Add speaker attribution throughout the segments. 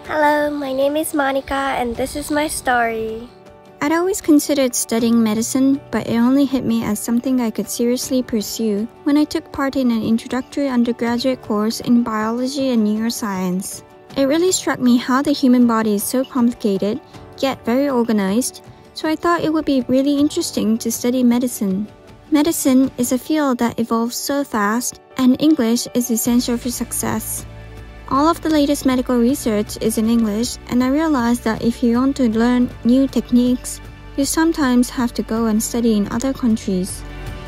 Speaker 1: Hello, my name is Monica and this is my story.
Speaker 2: I'd always considered studying medicine, but it only hit me as something I could seriously pursue when I took part in an introductory undergraduate course in biology and neuroscience. It really struck me how the human body is so complicated, yet very organized, so I thought it would be really interesting to study medicine. Medicine is a field that evolves so fast, and English is essential for success. All of the latest medical research is in English, and I realized that if you want to learn new techniques, you sometimes have to go and study in other countries.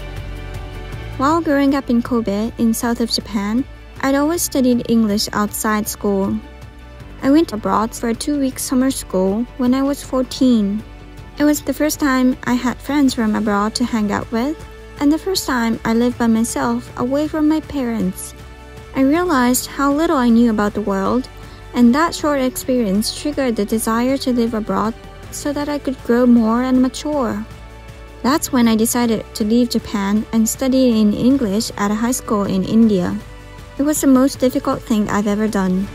Speaker 2: While growing up in Kobe, in south of Japan, I'd always studied English outside school. I went abroad for a 2-week summer school when I was 14. It was the first time I had friends from abroad to hang out with, and the first time I lived by myself away from my parents. I realized how little I knew about the world, and that short experience triggered the desire to live abroad so that I could grow more and mature. That's when I decided to leave Japan and study in English at a high school in India. It was the most difficult thing I've ever done.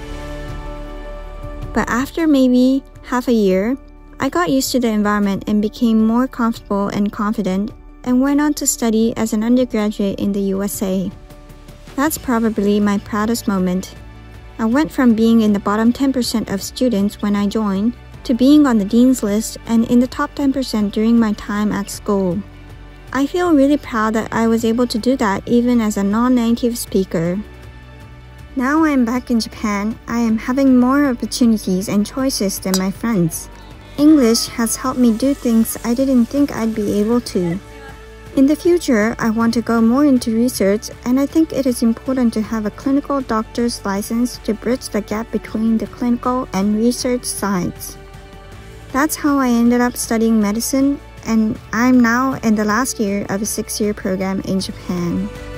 Speaker 2: But after maybe half a year, I got used to the environment and became more comfortable and confident and went on to study as an undergraduate in the USA. That's probably my proudest moment. I went from being in the bottom 10% of students when I joined to being on the dean's list and in the top 10% during my time at school. I feel really proud that I was able to do that even as a non-native speaker. Now I'm back in Japan, I am having more opportunities and choices than my friends. English has helped me do things I didn't think I'd be able to. In the future, I want to go more into research, and I think it is important to have a clinical doctor's license to bridge the gap between the clinical and research sides. That's how I ended up studying medicine, and I'm now in the last year of a 6-year program in Japan.